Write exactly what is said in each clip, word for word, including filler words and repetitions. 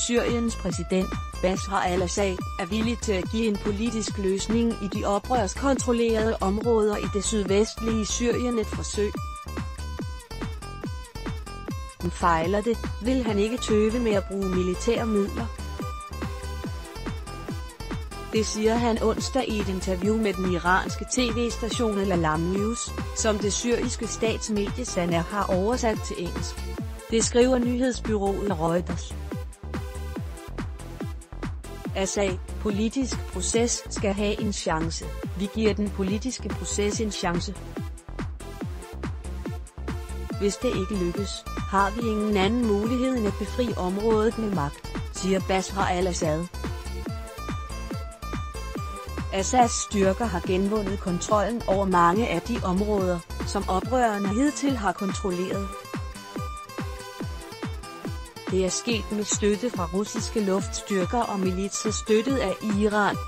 Syriens præsident, Bashar al-Assad, er villig til at give en politisk løsning i de oprørskontrollerede områder i det sydvestlige Syrien et forsøg. Men fejler det, vil han ikke tøve med at bruge militære midler. Det siger han onsdag i et interview med den iranske tv-station Al Alam News, som det syriske statsmedie SANA har oversat til engelsk. Det skriver nyhedsbureauet Reuters. Assad, politisk proces skal have en chance. Vi giver den politiske proces en chance. Hvis det ikke lykkes, har vi ingen anden mulighed end at befri området med magt, siger Bashar al-Assad. Assads styrker har genvundet kontrollen over mange af de områder, som oprørerne hidtil har kontrolleret. Det er sket med støtte fra russiske luftstyrker og militser støttet af Iran.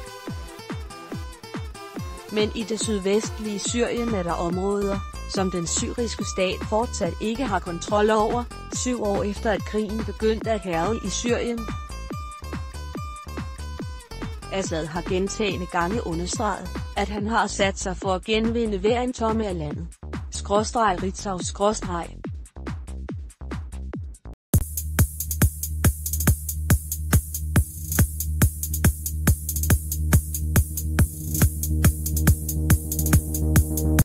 Men i det sydvestlige Syrien er der områder, som den syriske stat fortsat ikke har kontrol over, syv år efter at krigen begyndte at hærge i Syrien. Assad har gentagne gange understreget, at han har sat sig for at genvinde hver en tomme af landet. Skråstreg Ritzau skråstreg